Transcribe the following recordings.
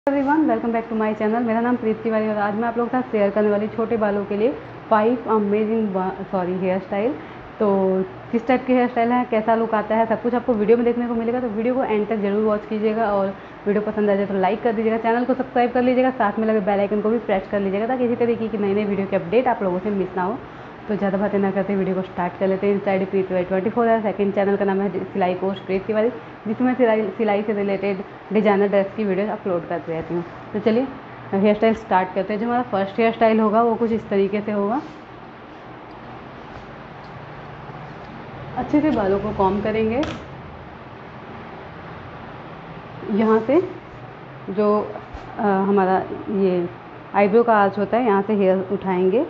Everyone, welcome back to my channel. मेरा नाम प्रीति तिवारी और आज मैं आप लोगों के साथ शेयर करने वाली छोटे बालों के लिए 5 अमेजिंग हेयर स्टाइल। तो किस टाइप के हेयर स्टाइल है, कैसा लुक आता है, सब कुछ आपको वीडियो में देखने को मिलेगा। तो वीडियो को एंड तक जरूर वॉच कीजिएगा और वीडियो पसंद आ जाए तो लाइक कर दीजिएगा, चैनल को सब्सक्राइब कर लीजिएगा, साथ में लगे बेल आइकन को भी प्रेस कर लीजिएगा ताकि इसी तरीके की नई नई वीडियो की अपडेट आप लोगों से मिस ना हो। तो ज़्यादा बातें ना करते वीडियो को स्टार्ट कर लेते हैं। इंस्टा ID प्रीति तिवारी 24 है। सेकंड चैनल का नाम है सिलाई कोर्स प्रीति तिवारी, जिसमें सिलाई से रिलेटेड डिजाइनर ड्रेस की वीडियो अपलोड करती रहती हूँ। तो चलिए हेयर स्टाइल स्टार्ट करते हैं। जो हमारा फर्स्ट हेयर स्टाइल होगा वो कुछ इस तरीके से होगा। अच्छे से बालों को कॉम्ब करेंगे। यहाँ से जो हमारा ये आईब्रो का आर्च होता है, यहाँ से हेयर उठाएंगे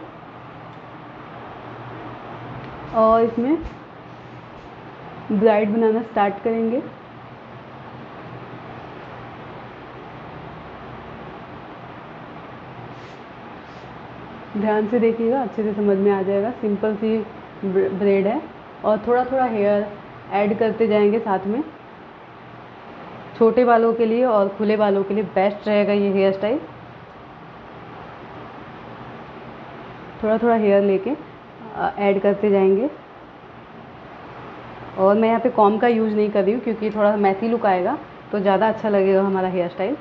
और इसमें ब्राइड बनाना स्टार्ट करेंगे। ध्यान से देखिएगा, अच्छे से समझ में आ जाएगा। सिंपल सी ब्रेड है और थोड़ा थोड़ा हेयर ऐड करते जाएंगे साथ में। छोटे बालों के लिए और खुले बालों के लिए बेस्ट रहेगा ये हेयर स्टाइल। थोड़ा थोड़ा हेयर लेके ऐड करते जाएंगे। और मैं यहाँ पे कॉम का यूज़ नहीं कर रही हूँ क्योंकि थोड़ा मैसी लुक आएगा तो ज़्यादा अच्छा लगेगा हमारा हेयर स्टाइल।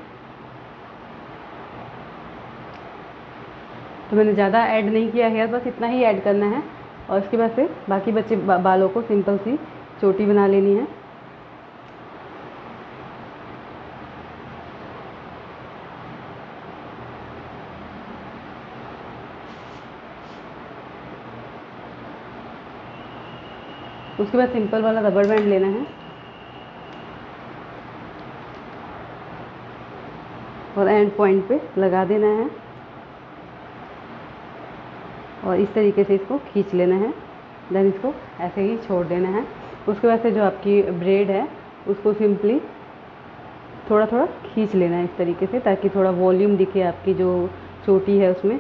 तो मैंने ज़्यादा ऐड नहीं किया हेयर, बस इतना ही ऐड करना है और उसके बाद से बाकी बचे बालों को सिंपल सी चोटी बना लेनी है। उसके बाद सिंपल वाला रबर बैंड लेना है और एंड पॉइंट पे लगा देना है और इस तरीके से इसको खींच लेना है। देन इसको ऐसे ही छोड़ देना है। उसके बाद से जो आपकी ब्रेड है उसको सिंपली थोड़ा थोड़ा खींच लेना है इस तरीके से, ताकि थोड़ा वॉल्यूम दिखे आपकी जो चोटी है उसमें।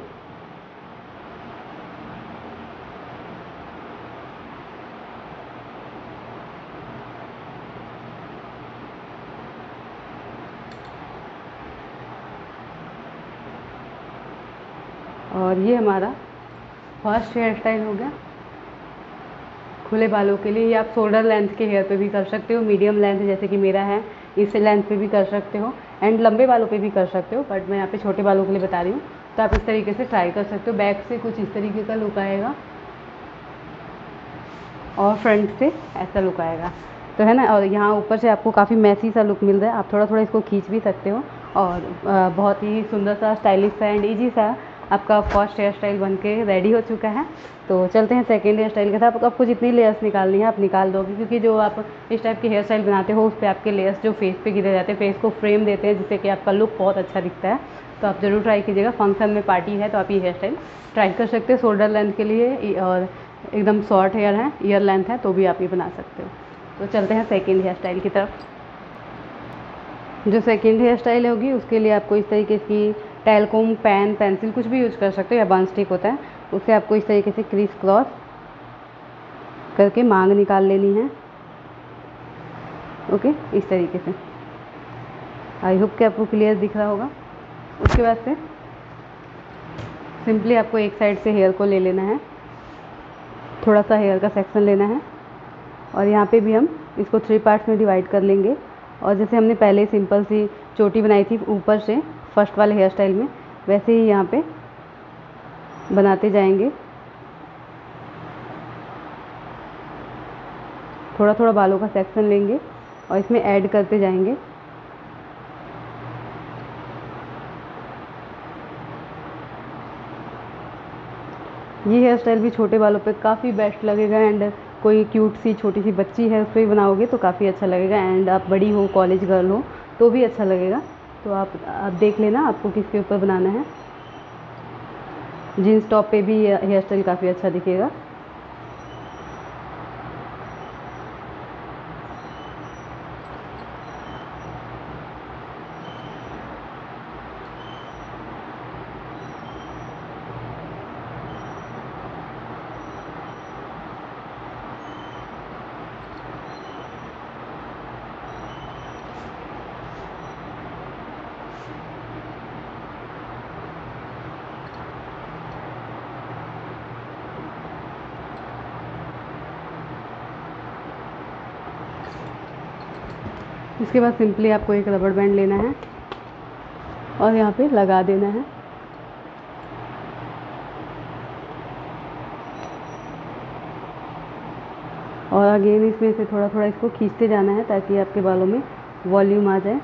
और ये हमारा फर्स्ट हेयर स्टाइल हो गया खुले बालों के लिए। ये आप शोल्डर लेंथ के हेयर पे भी कर सकते हो, मीडियम लेंथ जैसे कि मेरा है इस लेंथ पे भी कर सकते हो, एंड लंबे बालों पे भी कर सकते हो, बट मैं यहाँ पे छोटे बालों के लिए बता रही हूँ। तो आप इस तरीके से ट्राई कर सकते हो। बैक से कुछ इस तरीके का लुक आएगा और फ्रंट से ऐसा लुक आएगा, तो है ना। और यहाँ ऊपर से आपको काफ़ी मैसी सा लुक मिल रहा है। आप थोड़ा थोड़ा इसको खींच भी सकते हो और बहुत ही सुंदर सा, स्टाइलिश सा एंड ईजी सा आपका फर्स्ट हेयर स्टाइल बन के रेडी हो चुका है। तो चलते हैं सेकेंड हेयर स्टाइल के साथ। आपको जितनी लेयर्स निकालनी है आप निकाल दोगे, क्योंकि जो आप इस टाइप के हेयर स्टाइल बनाते हो उस पर आपके लेयर्स जो फेस पे गिरे जाते हैं, फेस को फ्रेम देते हैं, जिससे कि आपका लुक बहुत अच्छा दिखता है। तो आप ज़रूर ट्राई कीजिएगा। फंक्शन में, पार्टी है तो आप ये हेयर स्टाइल ट्राई कर सकते हो। शोल्डर लेंथ के लिए और एकदम शॉर्ट हेयर है, ईयर लेंथ है, तो भी आप ये बना सकते हो। तो चलते हैं सेकेंड हेयर स्टाइल की तरफ। जो सेकेंड हेयर स्टाइल होगी उसके लिए आपको इस तरीके की टेलकोम, पेन, पेंसिल कुछ भी यूज कर सकते हो, या बन स्टिक होता है, उससे आपको इस तरीके से क्रीज क्रॉस करके मांग निकाल लेनी है। ओके, इस तरीके से। आई होप कि आपको क्लियर दिख रहा होगा। उसके बाद से सिंपली आपको एक साइड से हेयर को ले लेना है, थोड़ा सा हेयर का सेक्शन लेना है और यहाँ पे भी हम इसको 3 पार्ट्स में डिवाइड कर लेंगे। और जैसे हमने पहले सिंपल सी चोटी बनाई थी ऊपर से फर्स्ट वाले हेयर स्टाइल में, वैसे ही यहाँ पे बनाते जाएंगे। थोड़ा थोड़ा बालों का सेक्शन लेंगे और इसमें ऐड करते जाएंगे। ये हेयर स्टाइल भी छोटे बालों पे काफ़ी बेस्ट लगेगा एंड कोई क्यूट सी छोटी सी बच्ची है उस पर भी बनाओगे तो काफ़ी अच्छा लगेगा, एंड आप बड़ी हो, कॉलेज गर्ल हो तो भी अच्छा लगेगा। तो आप देख लेना आपको किसके ऊपर बनाना है। जीन्स टॉप पे भी हेयर स्टाइल काफ़ी अच्छा दिखेगा। इसके बाद सिंपली आपको एक रबड़ बैंड लेना है और यहाँ पे लगा देना है। और अगेन इसमें से थोड़ा थोड़ा इसको खींचते जाना है ताकि आपके बालों में वॉल्यूम आ जाए।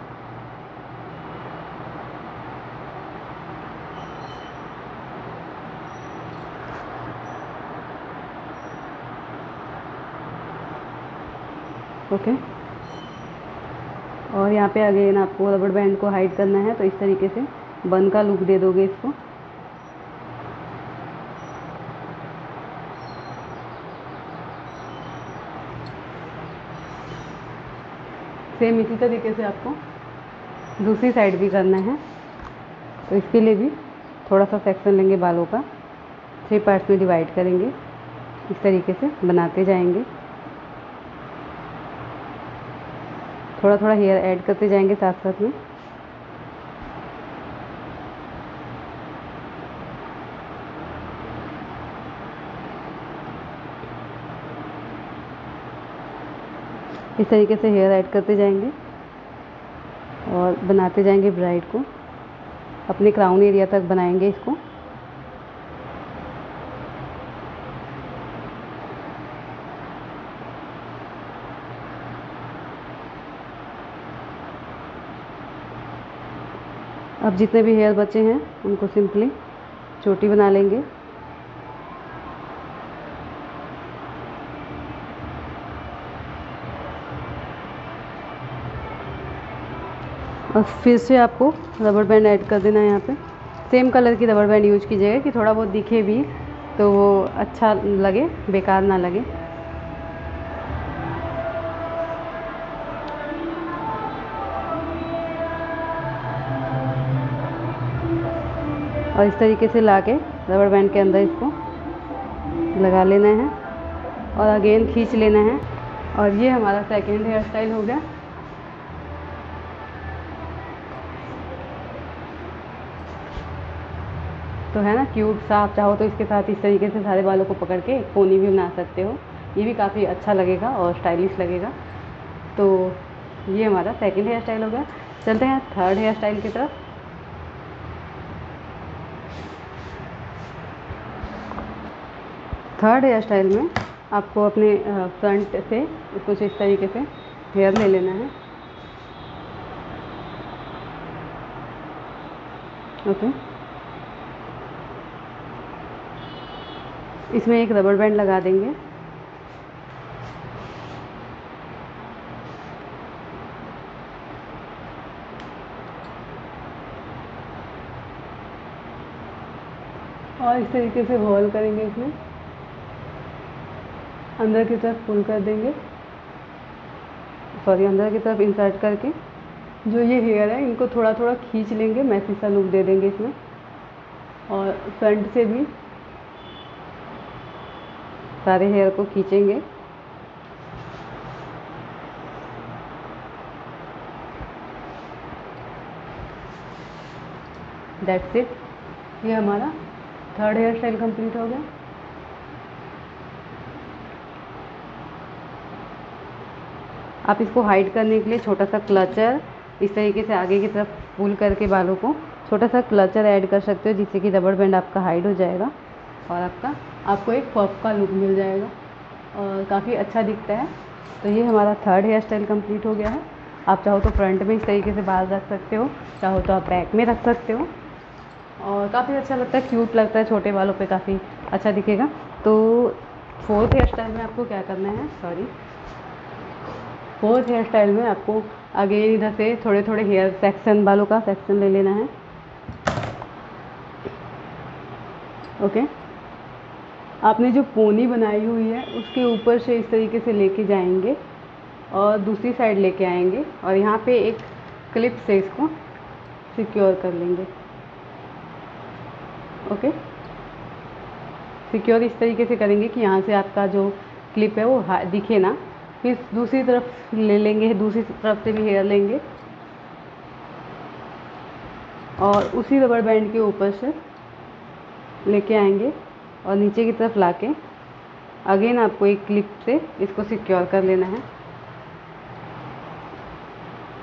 ओके। और यहाँ पे अगेन आपको रबड़ बैंड को हाइड करना है, तो इस तरीके से बन का लुक दे दोगे इसको। सेम इसी तरीके से आपको दूसरी साइड भी करना है, तो इसके लिए भी थोड़ा सा सेक्शन लेंगे बालों का, 3 पार्ट्स में डिवाइड करेंगे, इस तरीके से बनाते जाएंगे। थोड़ा थोड़ा हेयर ऐड करते जाएंगे साथ साथ में। इस तरीके से हेयर ऐड करते जाएंगे और बनाते जाएंगे ब्राइड को, अपने क्राउन एरिया तक बनाएंगे इसको। अब जितने भी हेयर बचे हैं उनको सिंपली चोटी बना लेंगे। और फिर से आपको रबड़ बैंड ऐड कर देना है। यहाँ पे सेम कलर की रबड़ बैंड यूज कीजिएगा कि थोड़ा बहुत दिखे भी तो वो अच्छा लगे, बेकार ना लगे। और इस तरीके से लाके रबड़ बैंड के अंदर इसको लगा लेना है और अगेन खींच लेना है। और ये हमारा सेकेंड हेयर स्टाइल हो गया। तो है ना क्यूट सा। आप चाहो तो इसके साथ इस तरीके से सारे बालों को पकड़ के एक पोनी भी बना सकते हो, ये भी काफ़ी अच्छा लगेगा और स्टाइलिश लगेगा। तो ये हमारा सेकंड हेयर स्टाइल हो गया। चलते हैं थर्ड हेयर स्टाइल की तरफ। थर्ड हेयर स्टाइल में आपको अपने फ्रंट से कुछ इस तरीके से हेयर ले लेना है। ओके। इसमें एक रबड़ बैंड लगा देंगे। और इस तरीके से होल करेंगे, इसमें अंदर की तरफ पुल कर देंगे, सॉरी अंदर की तरफ इंसर्ट करके जो ये हेयर है इनको थोड़ा थोड़ा खींच लेंगे, मैसी सा लुक दे देंगे इसमें। और फ्रंट से भी सारे हेयर को खींचेंगे। That's it. ये हमारा थर्ड हेयर स्टाइल कंप्लीट हो गया। आप इसको हाइड करने के लिए छोटा सा क्लचर इस तरीके से आगे की तरफ पुल करके बालों को छोटा सा क्लचर ऐड कर सकते हो, जिससे कि रबड़ बैंड आपका हाइड हो जाएगा और आपको एक पफ का लुक मिल जाएगा और काफ़ी अच्छा दिखता है। तो ये हमारा थर्ड हेयर स्टाइल कंप्लीट हो गया है। आप चाहो तो फ्रंट में इस तरीके से बाल रख सकते हो, चाहो तो आप बैक में रख सकते हो और काफ़ी अच्छा लगता है, क्यूट लगता है, छोटे बालों पे काफ़ी अच्छा दिखेगा। तो फोर्थ हेयर स्टाइल में आपको क्या करना है, फोर्थ हेयर स्टाइल में आपको अगेन इधर से थोड़े थोड़े हेयर सेक्शन, बालों का सेक्शन ले लेना है। ओके। आपने जो पोनी बनाई हुई है उसके ऊपर से इस तरीके से लेके जाएंगे और दूसरी साइड लेके आएंगे और यहाँ पे एक क्लिप से इसको सिक्योर कर लेंगे। ओके। सिक्योर इस तरीके से करेंगे कि यहाँ से आपका जो क्लिप है वो दिखे ना। फिर दूसरी तरफ ले लेंगे, दूसरी तरफ से भी हेयर लेंगे और उसी रबड़ बैंड के ऊपर से लेके आएंगे और नीचे की तरफ लाके अगेन आपको एक क्लिप से इसको सिक्योर कर लेना है।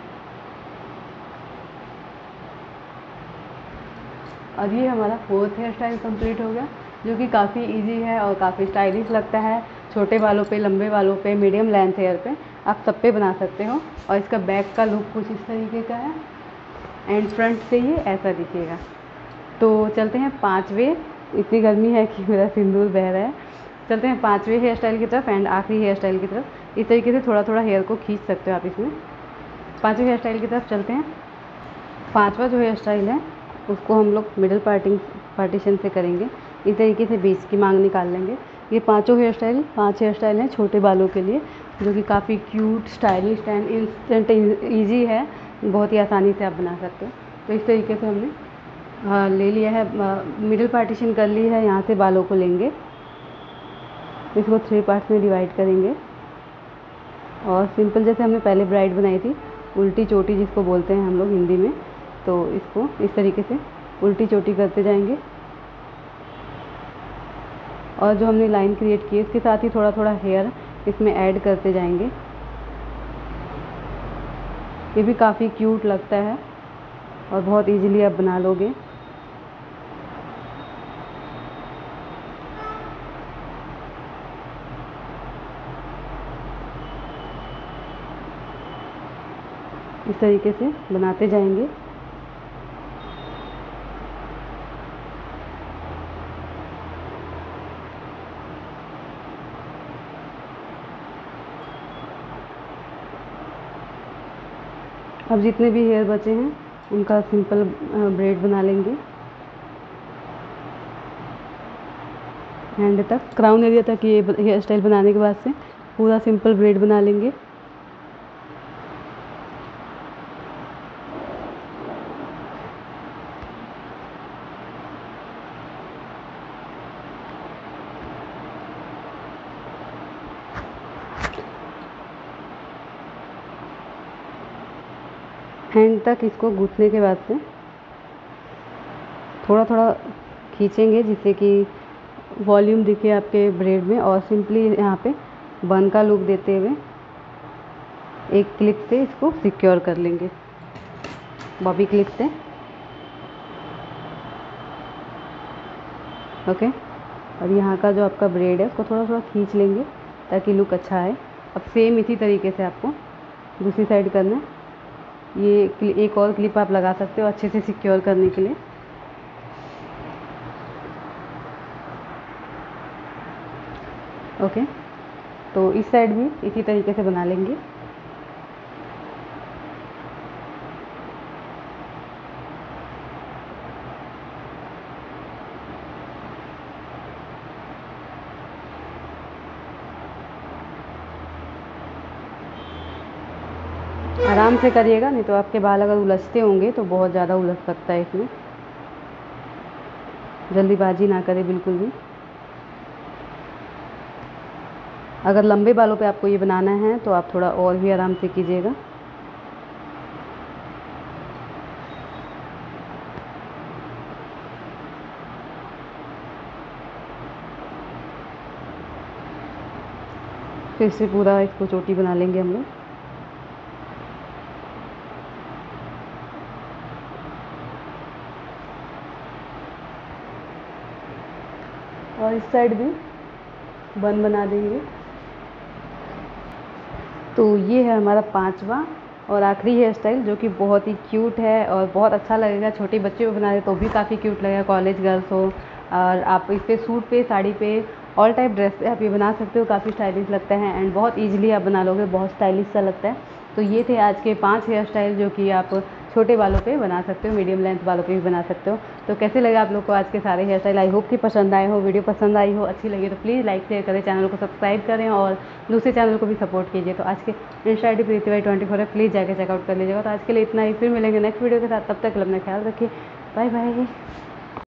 और ये हमारा 4th हेयर स्टाइल कंप्लीट हो गया, जो कि काफ़ी इजी है और काफ़ी स्टाइलिश लगता है। छोटे बालों पे, लंबे बालों पे, मीडियम लेंथ हेयर पे आप सब पे बना सकते हो। और इसका बैक का लुक कुछ इस तरीके का है एंड फ्रंट से ये ऐसा दिखेगा। तो चलते हैं 5वें, इतनी गर्मी है कि मेरा सिंदूर बह रहा है। चलते हैं 5वें हेयर स्टाइल की तरफ एंड आखिरी हेयर स्टाइल की तरफ। इस तरीके से थोड़ा थोड़ा हेयर को खींच सकते हो आप इसमें। 5वें हेयर स्टाइल की तरफ चलते हैं। 5वां जो हेयर स्टाइल है उसको हम लोग मिडिल पार्टीशन से करेंगे। इस तरीके से बीच की मांग निकाल लेंगे। ये 5 हेयर स्टाइल हैं छोटे बालों के लिए, जो कि काफ़ी cute, stylish and instant easy है। बहुत ही आसानी से आप बना सकते हो। तो इस तरीके से हमने ले लिया है, मिडिल पार्टीशन कर ली है। यहाँ से बालों को लेंगे, इसको 3 पार्ट्स में डिवाइड करेंगे और सिंपल जैसे हमने पहले ब्राइड बनाई थी, उल्टी चोटी जिसको बोलते हैं हम लोग हिंदी में, तो इसको इस तरीके से उल्टी चोटी करते जाएंगे। और जो हमने लाइन क्रिएट की है इसके साथ ही थोड़ा थोड़ा हेयर इसमें ऐड करते जाएंगे। ये भी काफ़ी क्यूट लगता है और बहुत इजीली आप बना लोगे। इस तरीके से बनाते जाएंगे। अब जितने भी हेयर बचे हैं उनका सिंपल ब्रेड बना लेंगे। हैंड तक, क्राउन एरिया तक ये हेयर स्टाइल बनाने के बाद से पूरा सिंपल ब्रेड बना लेंगे। हैंड तक इसको गूंथने के बाद से थोड़ा थोड़ा खींचेंगे जिससे कि वॉल्यूम दिखे आपके ब्रेड में, और सिंपली यहाँ पे बन का लुक देते हुए एक क्लिप से इसको सिक्योर कर लेंगे, बॉबी क्लिप से। ओके, और यहाँ का जो आपका ब्रेड है उसको थोड़ा थोड़ा खींच लेंगे ताकि लुक अच्छा आए। अब सेम इसी तरीके से आपको दूसरी साइड करना है। ये एक और क्लिप आप लगा सकते हो अच्छे से सिक्योर करने के लिए। ओके, तो इस साइड भी इसी तरीके से बना लेंगे। आराम से करिएगा, नहीं तो आपके बाल अगर उलझते होंगे तो बहुत ज़्यादा उलझ सकता है इसमें। जल्दीबाजी ना करें बिल्कुल भी। अगर लंबे बालों पे आपको ये बनाना है तो आप थोड़ा और भी आराम से कीजिएगा। फिर से पूरा इसको चोटी बना लेंगे हम लोग। और इस साइड भी बन बना देंगे। तो ये है हमारा 5वां और आखिरी हेयर स्टाइल, जो कि बहुत ही क्यूट है और बहुत अच्छा लगेगा। छोटे बच्चे को बना दे तो भी काफ़ी क्यूट लगेगा, कॉलेज गर्ल्स हो, और आप इस पे सूट पे, साड़ी पे, ऑल टाइप ड्रेस पे आप ये बना सकते हो। काफ़ी स्टाइलिश लगता है एंड बहुत ईजिली आप बना लोगे, बहुत स्टाइलिश सा लगता है। तो ये थे आज के 5 हेयर स्टाइल जो कि आप छोटे बालों पे बना सकते हो, मीडियम लेंथ बालों पे भी बना सकते हो। तो कैसे लगे आप लोग को आज के सारे हेयर स्टाइल? आई होप कि पसंद आए हो। वीडियो पसंद आई हो, अच्छी लगी तो प्लीज़ लाइक शेयर करें, चैनल को सब्सक्राइब करें और दूसरे चैनल को भी सपोर्ट कीजिए। तो आज के इंस्टा आई डी प्रीतिवाई24 है, प्लीज़ जाकर चेकआउट कर लीजिएगा। तो आज के लिए इतना ही, फिर मिलेंगे नेक्स्ट वीडियो के साथ। तब तक अपना ख्याल रखिए, बाय बाय।